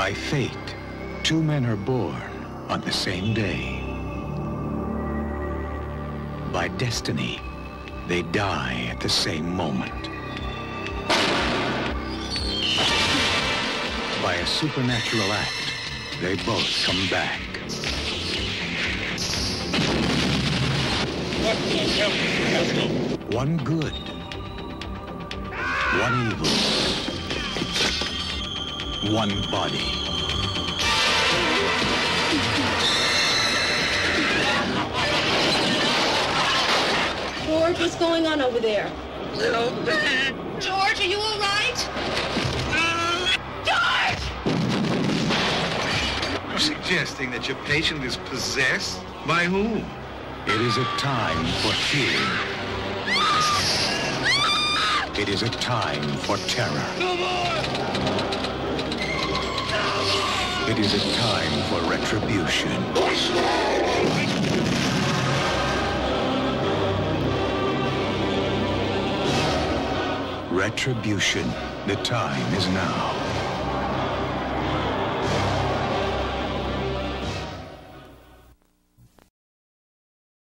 By fate, two men are born on the same day. By destiny, they die at the same moment. By a supernatural act, they both come back. What the hell is this? One good, one evil, one body. George, what's going on over there? Little man. George, are you all right? George! You're suggesting that your patient is possessed? By whom? It is a time for fear. It is a time for terror. Come on! It is a time for retribution. Retribution. The time is now.